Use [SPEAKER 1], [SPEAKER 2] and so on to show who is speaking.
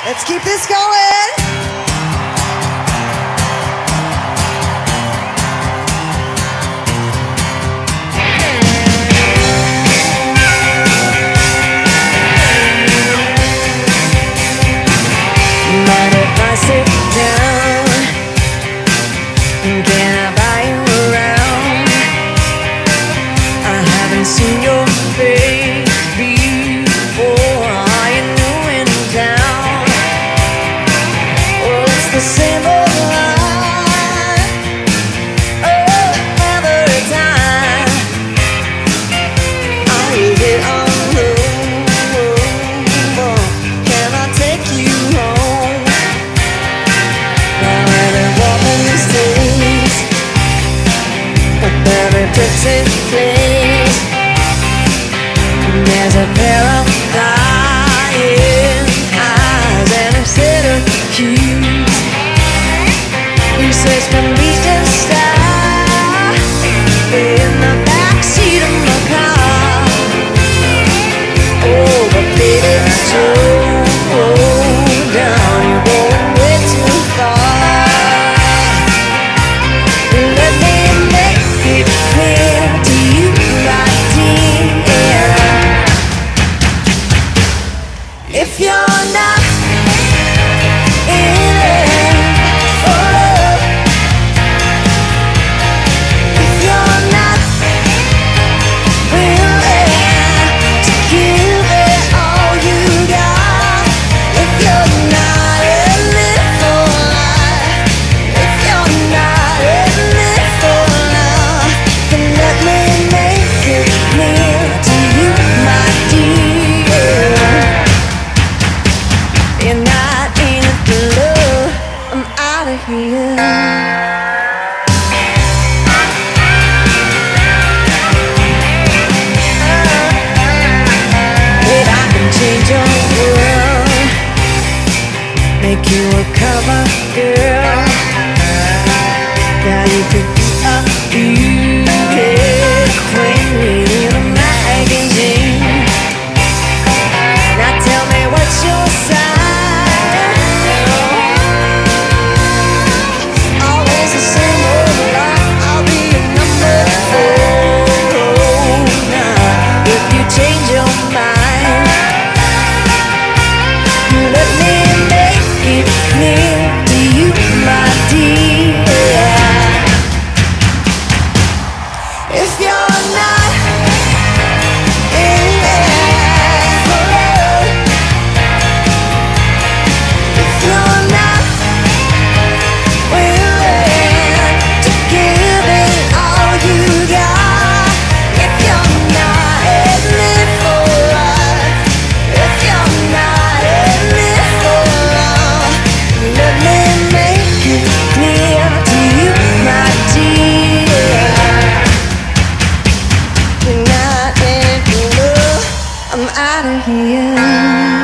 [SPEAKER 1] Let's keep this going.
[SPEAKER 2] But if I sit down, can I buy you around? I haven't seen your face before. Are you new in town? Well, it's the same old line every time. Are you here on home? Can I take you home? Now I've been walking these days with every pretty place. There's a pair of dying eyes and a set of keys. He says, "Can we just stop in the backseat of my car?" Oh, but baby, slow down, you're going way too far. Let me make it clear to you, my dear. If you're not in it for love, if you're not willing to give it all you got, if you're not in it for life, if you're not in it for love, then let me make it clear to you, my dear. You're not in it for love, I'm out of here. If I can change your world, make you a cover girl, now you could be a beauty queen in a magazine. Now tell me what's your sign? Always the same old line, I'll be your number 4. Now if you change your mind, let me make it clear to you, my dear. If you're not in it for love, if you're not willing to give it all you got, if you're not in it for life, if you're not in it for love, let me make it clear to you, my dear. You're not in love, I'm out of here.